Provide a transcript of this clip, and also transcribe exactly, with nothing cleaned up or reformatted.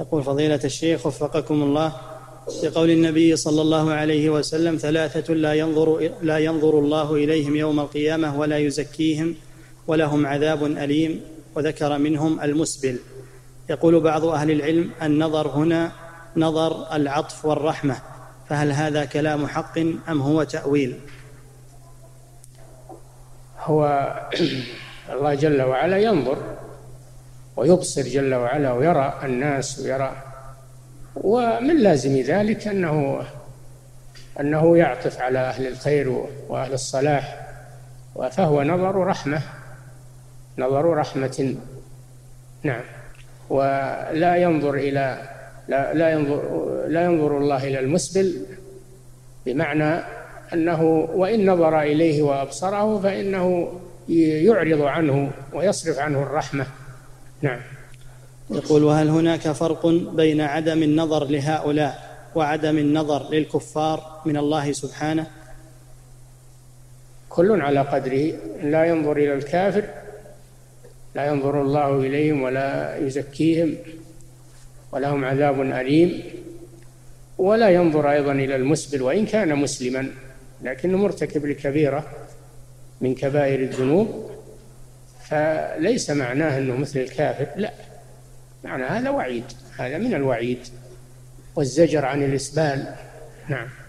يقول فضيلة الشيخ وفقكم الله، بقول النبي صلى الله عليه وسلم: ثلاثة لا ينظر, لا ينظر الله إليهم يوم القيامة ولا يزكيهم ولهم عذاب أليم، وذكر منهم المسبل. يقول بعض أهل العلم: النظر هنا نظر العطف والرحمة، فهل هذا كلام حق أم هو تأويل؟ هو الله جل وعلا ينظر ويبصر جل وعلا ويرى الناس ويرى، ومن لازم ذلك أنه أنه يعطف على أهل الخير وأهل الصلاح، فهو نظر رحمة، نظر رحمة. نعم. ولا ينظر إلى لا, لا ينظر لا ينظر الله إلى المسبل، بمعنى أنه وإن نظر إليه وأبصره فإنه يعرض عنه ويصرف عنه الرحمة. نعم. يقول: وهل هناك فرق بين عدم النظر لهؤلاء وعدم النظر للكفار من الله سبحانه؟ كل على قدره، لا ينظر إلى الكافر لا ينظر الله إليهم ولا يزكيهم ولهم عذاب أليم، ولا ينظر أيضا إلى المسبل وإن كان مسلما لكنه مرتكب لكبيرة من كبائر الذنوب، فليس معناه أنه مثل الكافر، لا، معنى هذا وعيد، هذا من الوعيد والزجر عن الإسبال. نعم.